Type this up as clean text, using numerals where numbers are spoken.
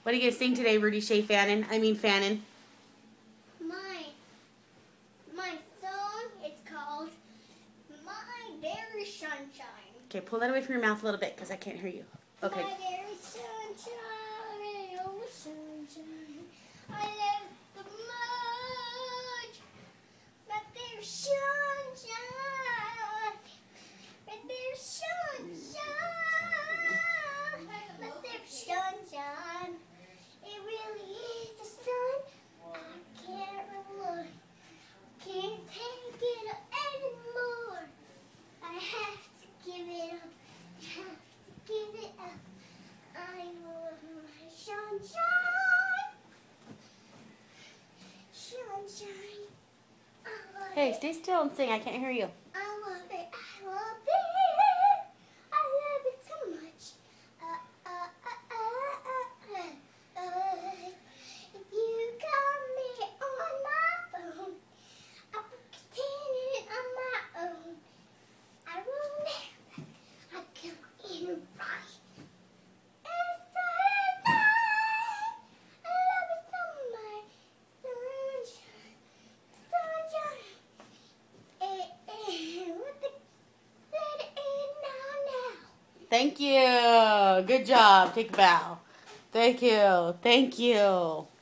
What are you going to sing today, Rudy Shay Fannin? Fannin. My song is called My Berry Sunshine. Okay, pull that away from your mouth a little bit because I can't hear you. Okay. My berry sunshine, oh sunshine, I love so much. My berry sunshine, my berry sunshine, my berry sunshine. It really is the sun. I can't rely, can't take it anymore. I have to give it up. Have to give it up. I love my sunshine. Sunshine. I love Hey, it. stay still and sing. I can't hear you. I love it. I love it. I love it so much. If you call me on my phone, I'll pretend it on my own. I will never. I come in right. It's sunshine. I love it so much. Sunshine. Let it in now. Thank you. Good job. Take a bow. Thank you. Thank you.